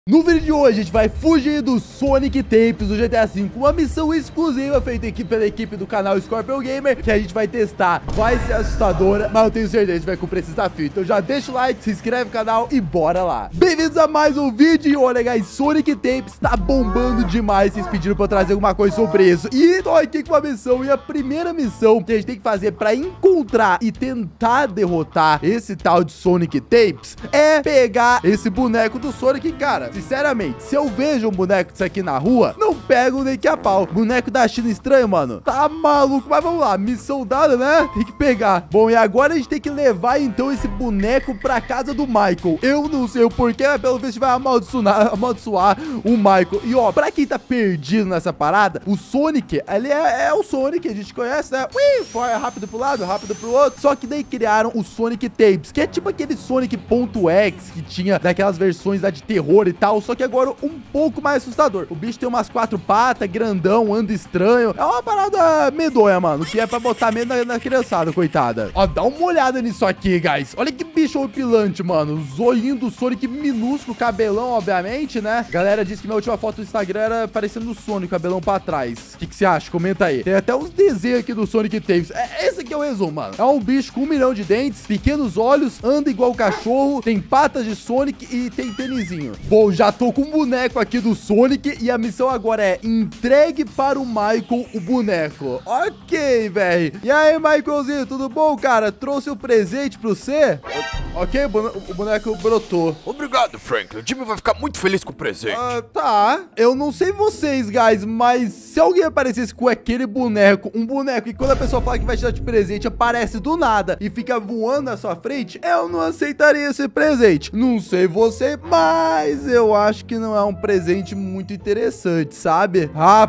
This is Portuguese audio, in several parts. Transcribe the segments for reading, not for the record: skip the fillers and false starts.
No vídeo de hoje, a gente vai fugir do Sonic Tapes do GTA V, uma missão exclusiva feita pela equipe do canal Scorpion Gamer, que a gente vai testar. Vai ser assustadora, mas eu tenho certeza que a gente vai cumprir esse desafio. Então já deixa o like, se inscreve no canal e bora lá. Bem-vindos a mais um vídeo. E olha, guys, Sonic Tapes tá bombando demais. Vocês pediram pra eu trazer alguma coisa sobre isso. E tô aqui com uma missão, e a primeira missão que a gente tem que fazer pra encontrar e tentar derrotar esse tal de Sonic Tapes é pegar esse boneco do Sonic, cara. Sinceramente, se eu vejo um boneco disso aqui na rua, não pego nem que a pau. Boneco da China estranho, mano. Tá maluco, mas vamos lá. Missão dada, né? Tem que pegar. Bom, e agora a gente tem que levar, então, esse boneco pra casa do Michael. Eu não sei o porquê, mas pelo visto a gente vai amaldiçoar o Michael. E, ó, pra quem tá perdido nessa parada, o Sonic, ele é o Sonic, a gente conhece, né? Ui, foi rápido pro lado, rápido pro outro. Só que daí criaram o Sonic Tapes, que é tipo aquele Sonic.exe que tinha daquelas versões lá de terror e tal, só que agora um pouco mais assustador. O bicho tem umas 4 patas, grandão, anda estranho. É uma parada medonha, mano, que é pra botar medo na criançada, coitada. Ó, dá uma olhada nisso aqui, guys. Olha que bicho horripilante, mano. O zoinho do Sonic minúsculo, cabelão, obviamente, né? A galera disse que minha última foto do Instagram era parecendo o Sonic, cabelão pra trás. O que você acha? Comenta aí. Tem até uns desenhos aqui do Sonic Tapes. Esse aqui é o resumo, mano. É um bicho com 1 milhão de dentes, pequenos olhos, anda igual cachorro, tem patas de Sonic e tem tênisinho. Bom, já tô com um boneco aqui do Sonic e a missão agora é entregue para o Michael o boneco. Ok, velho. E aí, Michaelzinho, tudo bom, cara? Trouxe o presente pra você? Ok, o boneco brotou. Obrigado, Franklin. O Jimmy vai ficar muito feliz com o presente. Tá. Eu não sei vocês, guys, mas se alguém aparecesse com aquele boneco, um boneco, e quando a pessoa fala que vai te dar de presente, aparece do nada e fica voando na sua frente, eu não aceitaria esse presente. Não sei você, mas eu acho que não é um presente muito interessante, sabe?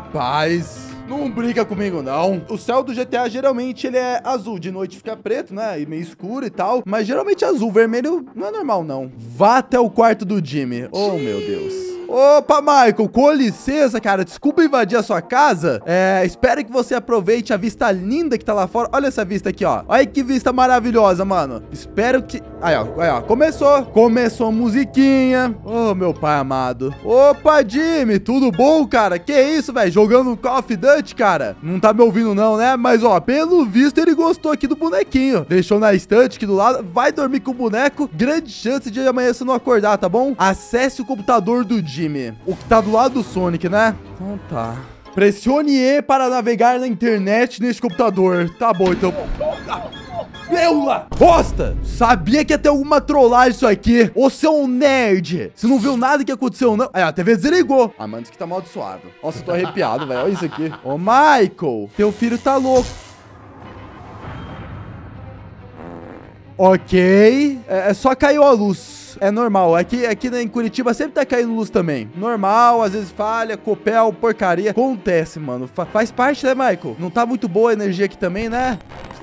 Rapaz, não brinca comigo, não. O céu do GTA, geralmente, ele é azul. De noite fica preto, né? E meio escuro e tal. Mas, geralmente, azul. Vermelho não é normal, não. Vá até o quarto do Jimmy. Oh, meu Deus. Opa, Michael, com licença, cara. Desculpa invadir a sua casa. Espero que você aproveite a vista linda que tá lá fora. Olha essa vista aqui, ó. Olha que vista maravilhosa, mano. Espero que... Aí, ó. Começou a musiquinha. Oh, meu pai amado. Opa, Jimmy, tudo bom, cara? Que isso, velho? Jogando Call of Duty, cara? Não tá me ouvindo, não, né? Mas, ó, pelo visto, ele gostou aqui do bonequinho. Deixou na estante aqui do lado. Vai dormir com o boneco. Grande chance de amanhã você não acordar, tá bom? Acesse o computador do Jimmy. O que tá do lado do Sonic, né? Então tá. Pressione E para navegar na internet nesse computador. Tá bom, então... Beula! Bosta! Sabia que ia ter alguma trollagem isso aqui. Ô, seu nerd! Você não viu nada que aconteceu, não? Aí, a TV desligou. Ah, mano, isso aqui tá amaldiçoado. Nossa, eu tô arrepiado, velho. Olha isso aqui. Ô, Michael, teu filho tá louco. Ok. Só caiu a luz. É normal, aqui em Curitiba sempre tá caindo luz também. Normal, às vezes falha, copel, porcaria. Acontece, mano. Faz parte, né, Michael? Não tá muito boa a energia aqui também, né?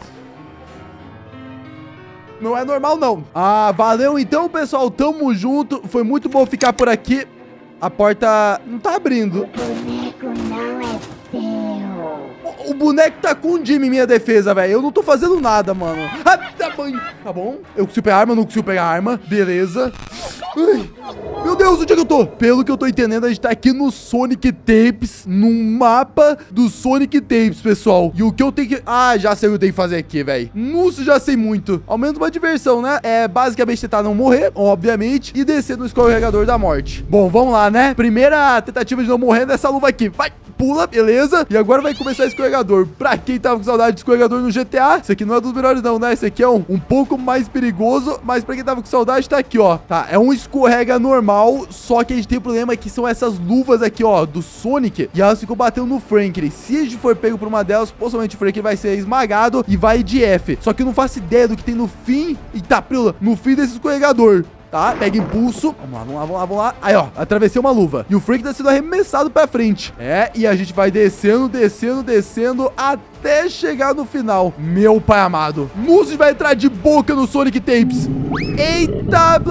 Não é normal, não. Ah, valeu então, pessoal. Tamo junto. Foi muito bom ficar por aqui. A porta não tá abrindo. O boneco não é seu. O boneco tá com o Jimmy em minha defesa, velho. Eu não tô fazendo nada, mano. Ah, tá bom. Eu consigo pegar arma, não consigo pegar arma. Beleza. Ai, meu Deus, onde é que eu tô? Pelo que eu tô entendendo, a gente tá aqui no Sonic Tapes, num mapa do Sonic Tapes, pessoal. E o que eu tenho que... Ah, já sei o que eu tenho que fazer aqui, velho. Nossa, já sei muito. Ao menos uma diversão, né? É basicamente tentar não morrer, obviamente, e descer no escorregador da morte. Bom, vamos lá, né? Primeira tentativa de não morrer nessa luva aqui. Vai! Pula, beleza? E agora vai começar o escorregador. Pra quem tava com saudade de escorregador no GTA, esse aqui não é dos melhores não, né? Esse aqui é um pouco mais perigoso, mas pra quem tava com saudade, tá aqui, ó. Tá, é um escorrega normal, só que a gente tem um problema que são essas luvas aqui, ó, do Sonic, e elas ficam batendo no Franklin. Se a gente for pego por uma delas, possivelmente o Franklin vai ser esmagado e vai de F. Só que eu não faço ideia do que tem no fim, e tá, no fim desse escorregador. Tá, pega impulso. Vamos lá. Aí, ó, atravessei uma luva. E o Frank tá sendo arremessado pra frente. E a gente vai descendo até chegar no final. Meu pai amado. Música vai entrar de boca no Sonic Tapes. Eita, Blasque!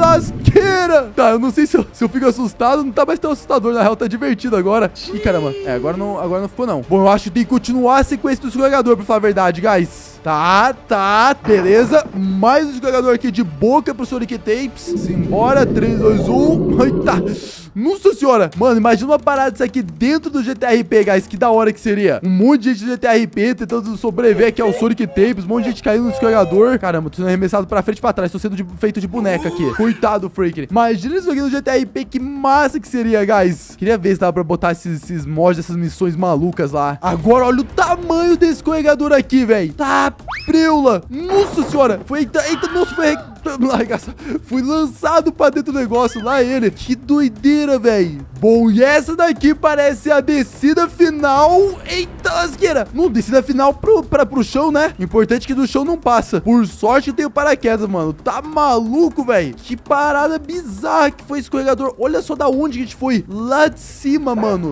lasqueira. Tá, eu não sei se eu fico assustado. Não tá mais tão assustador. Na real, tá divertido agora. Ih, caramba. Agora não ficou, não. Bom, eu acho que tem que continuar a sequência do escorregador, pra falar a verdade, guys. Tá, beleza. Mais um escorregador aqui de boca pro Sonic Tapes. Simbora, 3, 2, 1. Eita. Nossa senhora. Mano, imagina uma parada disso aqui dentro do GTRP, guys. Que da hora que seria. Um monte de gente do GTRP tentando sobreviver aqui ao Sonic Tapes. Um monte de gente caindo no escorregador. Caramba, tô sendo arremessado pra frente e pra trás. Tô sendo feito de boneca aqui. Coitado, Freak. Imagina isso aqui no GTRP. Que massa que seria, guys. Queria ver se dava pra botar esses mods, essas missões malucas lá. Agora, olha o tamanho desse escorregador aqui, velho. Tá, preula. Nossa senhora. Eita, nossa, fui lançado pra dentro do negócio. Lá ele. Que doideira, velho. Bom, e essa daqui parece a descida final. Eita, lasqueira. Não, descida final pro chão, né? Importante que do chão não passa. Por sorte eu tenho paraquedas, mano. Tá maluco, velho. Que parada bizarra que foi esse escorregador. Olha só da onde a gente foi. Lá de cima, mano.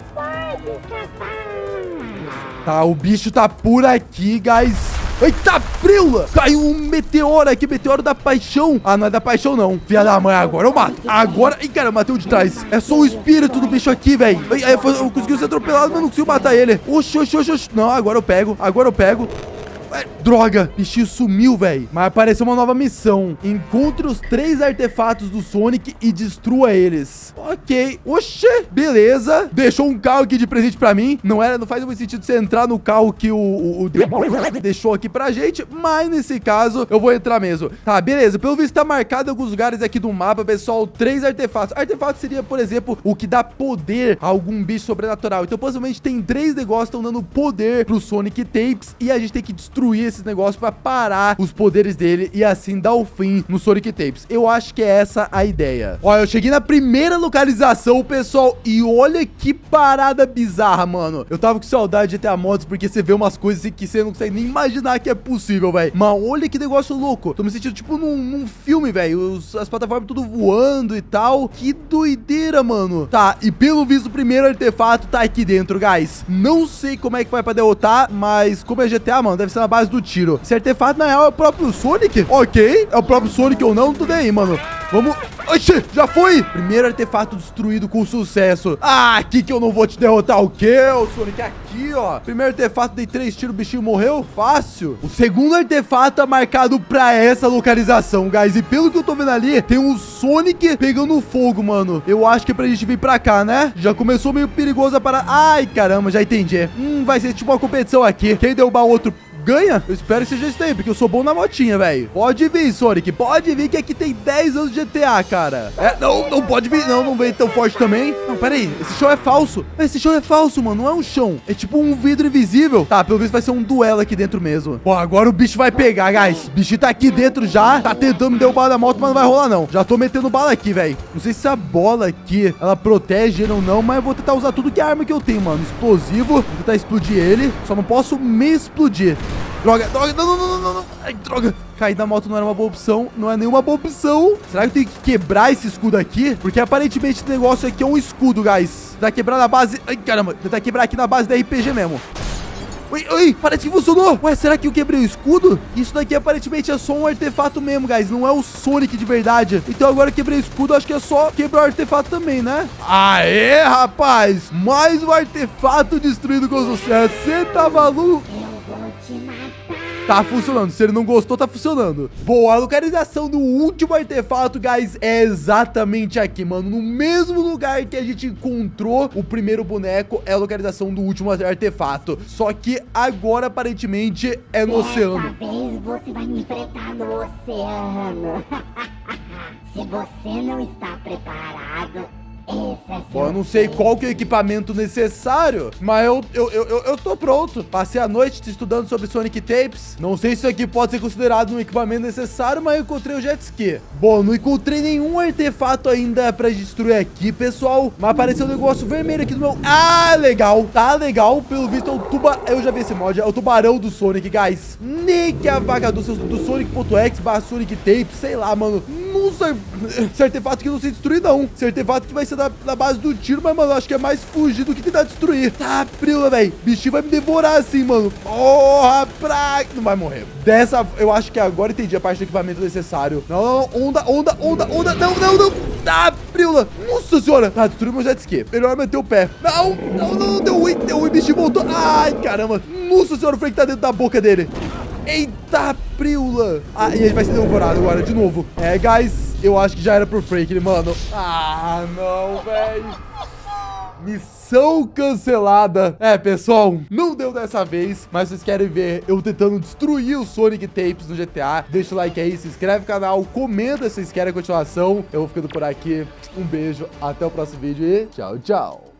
Tá, o bicho tá por aqui, guys. Eita, preula! Caiu um meteoro aqui, meteoro da paixão. Ah, não é da paixão, não. Filha da mãe, agora eu mato. Agora... Ih, cara, matei o de trás. É só o espírito do bicho aqui, velho. Eu consegui ser atropelado, mas não consigo matar ele. Oxi. Não, agora eu pego. Droga, bichinho sumiu, velho. Mas apareceu uma nova missão. Encontre os 3 artefatos do Sonic e destrua eles. Ok. Oxê, beleza. Deixou um carro aqui de presente pra mim. Não faz muito sentido você entrar no carro que o deixou aqui pra gente. Mas nesse caso, eu vou entrar mesmo. Tá, beleza. Pelo visto tá marcado em alguns lugares aqui do mapa, pessoal, 3 artefatos. Artefato seria, por exemplo, o que dá poder a algum bicho sobrenatural. Então, possivelmente, tem 3 negócios que estão dando poder pro Sonic Tapes. E a gente tem que destruir esses negócios pra parar os poderes dele e assim dar o fim no Sonic Tapes. Eu acho que é essa a ideia. Olha, eu cheguei na primeira localização, pessoal, e olha que parada bizarra, mano. Eu tava com saudade de GTA Mods porque você vê umas coisas assim que você não consegue nem imaginar que é possível, velho. Mas olha que negócio louco. Tô me sentindo tipo num filme, velho. As plataformas tudo voando e tal. Que doideira, mano. Tá, e pelo visto o primeiro artefato tá aqui dentro, guys. Não sei como é que vai pra derrotar, mas como é GTA, mano, deve ser na base do tiro. Esse artefato, na real, é o próprio Sonic? Ok, é o próprio Sonic ou não, tudo aí, mano. Vamos... Oxi, já foi! Primeiro artefato destruído com sucesso. Ah, aqui que eu não vou te derrotar. O quê, ô Sonic? Aqui, ó. Primeiro artefato, dei 3 tiros, o bichinho morreu. Fácil. O segundo artefato é marcado pra essa localização, guys. E pelo que eu tô vendo ali, tem um Sonic pegando fogo, mano. Eu acho que é pra gente vir pra cá, né? Já começou meio perigoso a parar. Ai, caramba, já entendi. Vai ser tipo uma competição aqui. Quem derrubar o outro ganha? Eu espero que seja isso aí, porque eu sou bom na motinha, velho. Pode vir, Sonic. Pode vir, que aqui tem 10 anos de GTA, cara. Não pode vir. Não vem tão forte também. Não, pera aí. Esse chão é falso. Esse chão é falso, mano. Não é um chão. É tipo um vidro invisível. Tá, pelo visto vai ser um duelo aqui dentro mesmo. Pô, agora o bicho vai pegar, guys. O bicho tá aqui dentro já. Tá tentando me derrubar da moto, mas não vai rolar, não. Já tô metendo bala aqui, velho. Não sei se a bola aqui, ela protege ele ou não, mas eu vou tentar usar tudo que é arma que eu tenho, mano. Explosivo. Vou tentar explodir ele. Só não posso me explodir. Droga, não. Ai, droga. Cair da moto não era uma boa opção. Não é nenhuma boa opção. Será que eu tenho que quebrar esse escudo aqui? Porque aparentemente esse negócio aqui é um escudo, guys. Tentar quebrar na base... Ai, caramba. Tentar quebrar aqui na base da RPG mesmo. Oi, parece que funcionou. Ué, será que eu quebrei o escudo? Isso daqui aparentemente é só um artefato mesmo, guys. Não é o Sonic de verdade. Então agora eu quebrei o escudo, acho que é só quebrar o artefato também, né? Aê, rapaz. Mais um artefato destruído com sucesso. Você tá maluco? Eu vou te matar. Tá funcionando. Se ele não gostou, tá funcionando. Bom, a localização do último artefato, guys, é exatamente aqui, mano. No mesmo lugar que a gente encontrou o primeiro boneco, é a localização do último artefato. Só que agora, aparentemente, é no oceano. Dessa vez você vai me enfrentar no oceano. Se você não está preparado... Bom, eu não sei qual que é o equipamento necessário, mas eu tô pronto. Passei a noite estudando sobre Sonic Tapes. Não sei se isso aqui pode ser considerado um equipamento necessário, mas eu encontrei o jet ski. Bom, não encontrei nenhum artefato ainda pra destruir aqui, pessoal. Mas apareceu um negócio vermelho aqui no meu... Ah, legal. Tá legal. Pelo visto é o tubarão... Eu já vi esse mod. É o tubarão do Sonic, guys. Nick, a vaca do Sonic.exe/Sonic Tapes. Sei lá, mano. Nossa, esse artefato aqui eu não sei destruir, não. Esse artefato aqui vai ser ser na base do tiro, mas, mano, eu acho que é mais fugir do que tentar destruir. Tá, Prila, velho. Bichinho vai me devorar assim, mano. Porra, não vai morrer. Eu acho que agora entendi a parte do equipamento necessário. Não, onda. Não. Tá, Prila. Nossa senhora. Tá, destruiu meu jet ski. Melhor meter o pé. Não. Deu ruim, bichinho voltou. Ai, caramba. Nossa senhora, o Frank tá dentro da boca dele. Eita, Prila. E ele vai ser devorado agora, de novo. Guys, eu acho que já era pro Frank, mano. Não, velho. Missão cancelada. Pessoal, não deu dessa vez, mas vocês querem ver eu tentando destruir o Sonic Tapes no GTA? Deixa o like aí, se inscreve no canal, comenta se vocês querem a continuação. Eu vou ficando por aqui. Um beijo, até o próximo vídeo e tchau, tchau.